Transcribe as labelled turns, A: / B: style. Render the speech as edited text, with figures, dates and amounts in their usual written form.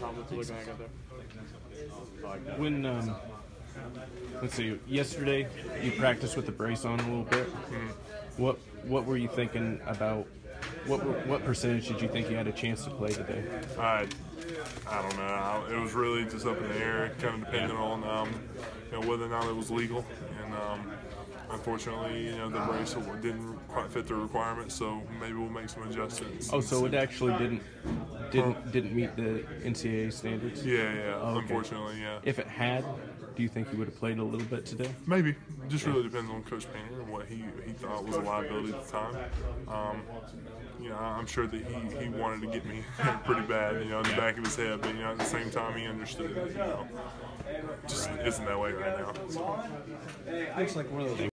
A: Tomlin's looking at there.
B: When let's see, yesterday you practiced with the brace on a little bit. What were you thinking about? What percentage did you think you had a chance to play today?
C: I don't know. It was really just up in the air, kind of depending on whether or not it was legal. And unfortunately, the brace didn't quite fit the requirements, so maybe we'll make some adjustments.
B: Oh, so it actually didn't meet the NCAA standards?
C: Yeah.
B: Oh, okay.
C: Unfortunately, yeah.
B: If it had, do you think you would have played a little bit today?
C: Maybe. It just really depends on Coach Painter and what he thought was a liability at the time. I'm sure that he wanted to get me pretty bad, in the back of his head, but at the same time he understood that, just isn't that way right now. So.
B: Looks like one of those